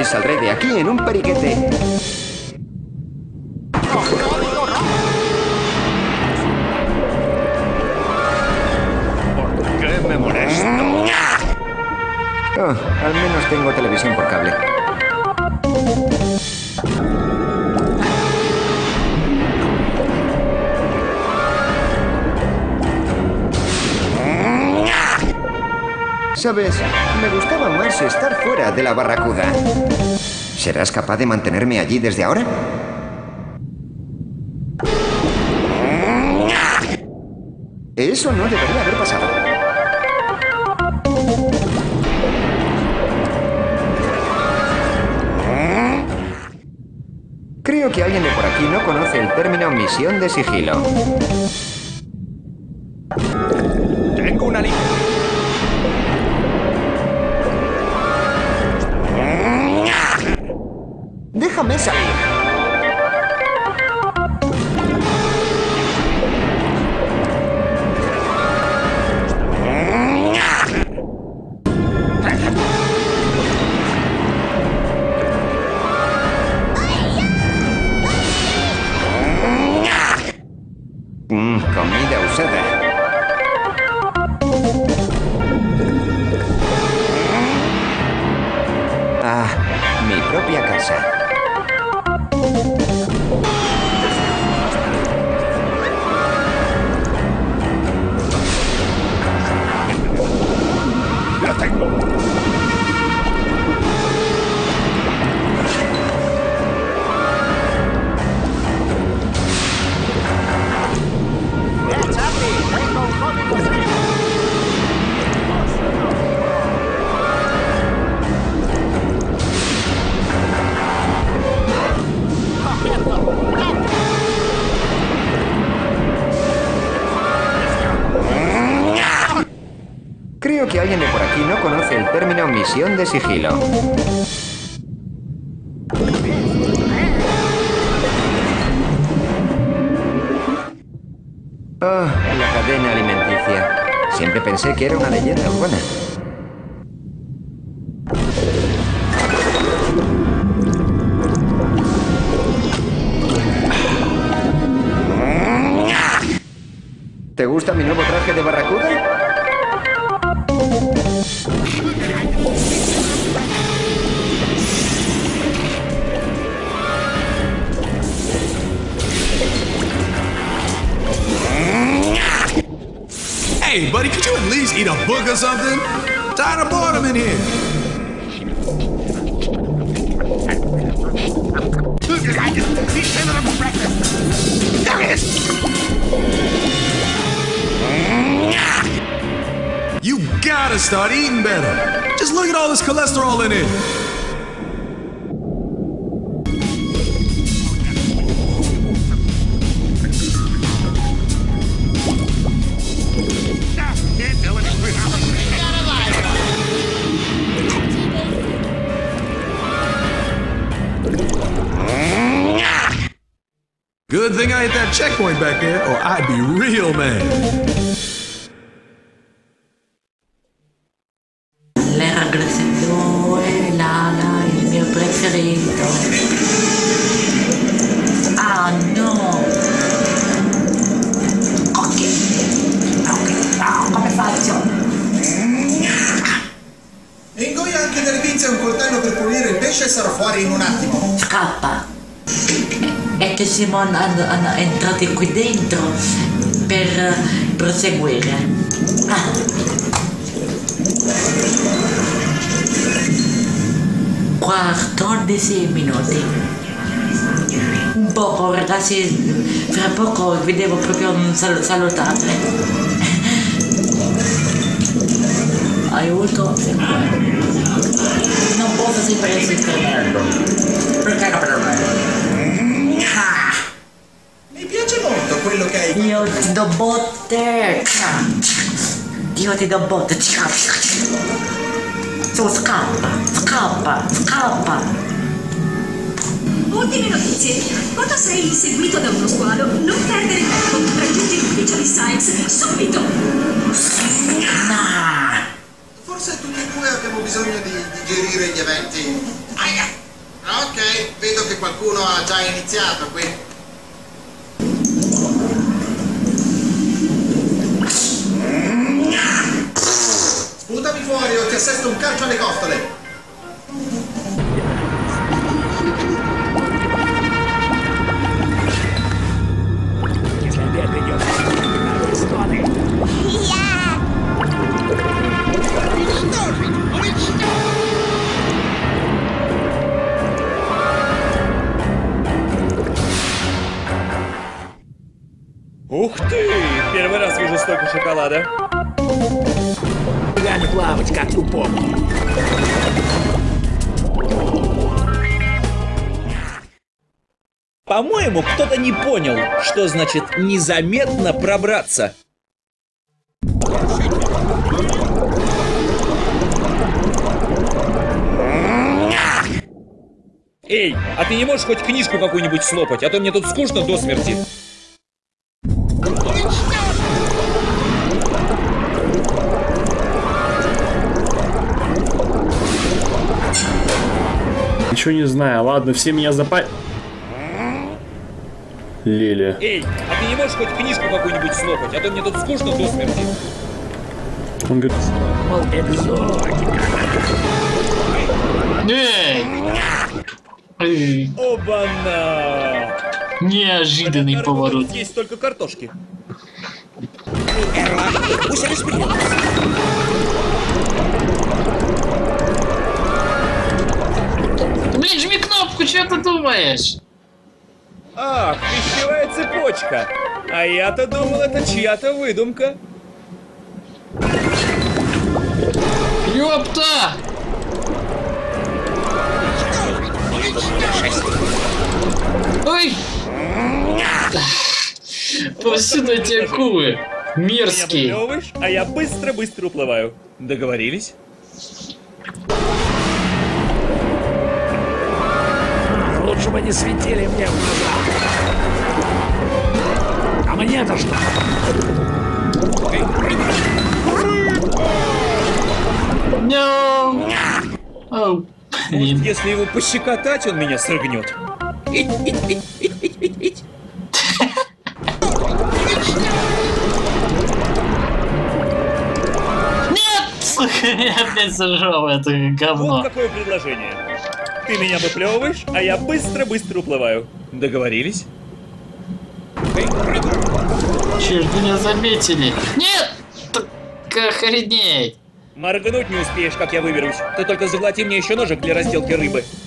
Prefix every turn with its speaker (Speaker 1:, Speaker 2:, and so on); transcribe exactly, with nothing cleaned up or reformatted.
Speaker 1: saldré de aquí en un periquete.
Speaker 2: ¿Por qué me molesto?
Speaker 1: Oh, al menos tengo televisión por cable. ¿Sabes? Me gustaba más estar fuera de la barracuda. ¿Serás capaz de mantenerme allí desde ahora? Eso no debería haber pasado. Creo que alguien de por aquí no conoce el término misión de sigilo.
Speaker 2: Tengo una lista.
Speaker 1: ¡Déjame salir! Mm, comida usada. Ah, mi propia casa.
Speaker 2: ¡La tengo!
Speaker 1: Creo que alguien de por aquí no conoce el término misión de sigilo. Oh, la cadena alimenticia. Siempre pensé que era una leyenda urbana. ¿Te gusta mi nuevo traje de barracuda?
Speaker 3: Hey, buddy, could you at least eat a book or something? Tired of boredom in here. You gotta start eating better. Just look at all this cholesterol in it. Good thing I hit that checkpoint back there, or I'd be real mad.
Speaker 4: L'era glacedore, Lala, il mio preferito. Ah no! Ok. Ok. Ah, come faccio?
Speaker 5: Ingoia anche delle pinze e un coltello per pulire il pesce e sarò fuori in un attimo.
Speaker 4: Scappa! È che siamo an- an- entrati qui dentro per proseguire. Ah. quattordici minuti. Un poco ragazzi, fra poco vi devo proprio sal- salutare. Aiuto, non posso sempre resistere. Perché non per me?
Speaker 5: Mi piace molto quello che hai.
Speaker 4: Io ti do botte. Io ti do botte. Su, scappa, scappa, scappa.
Speaker 6: Ultime notizie. Quando sei inseguito da uno squalo, non perdere tempo. Raggiungi l'ufficio di Sykes subito.
Speaker 4: No.
Speaker 5: Forse tutti e due abbiamo abbiamo bisogno di digerire gli eventi. Aia! Ok, vedo che qualcuno ha già iniziato qui. Sputami fuori o ti assesto un calcio alle costole.
Speaker 7: Ух ты! Первый раз вижу столько шоколада.
Speaker 8: Я не плавать, как тупом.
Speaker 7: По-моему, кто-то не понял, что значит незаметно пробраться. Эй, а ты не можешь хоть книжку какую-нибудь слопать, а то мне тут скучно до смерти.
Speaker 9: Ничего не знаю, ладно, все меня запа... Лили.
Speaker 7: Эй, а ты не можешь хоть книжку какую-нибудь слопать, а то мне тут скучно до смерти.
Speaker 9: Он говорит...
Speaker 8: Мол, экзотика.
Speaker 10: Эй! Эй.
Speaker 7: Оба-на!
Speaker 10: Неожиданный поворот.
Speaker 7: Есть только картошки.
Speaker 10: Блин, жми кнопку, что ты думаешь?
Speaker 7: Ах, пищевая цепочка. А я-то думал, это чья-то выдумка.
Speaker 10: Ёпта! Ой! Повсюду эти акулы. Мерзкие.
Speaker 7: Меня выплевываешь, а я быстро-быстро уплываю. Договорились?
Speaker 8: Лучше бы не светили мне в глаза. А мне-то что?
Speaker 10: No. Оу.
Speaker 7: Может, если его пощекотать, он меня срыгнет. Ить, ить, ить, ить, ить, ить, ить.
Speaker 10: Нет! Я опять зажал это говно.
Speaker 7: Вот какое предложение. Ты меня выплевываешь, а я быстро-быстро уплываю. Договорились?
Speaker 10: Черт, меня заметили. Нет! Так охренеть.
Speaker 7: Моргнуть не успеешь, как я выберусь. Ты только заглоти мне еще ножик для разделки рыбы.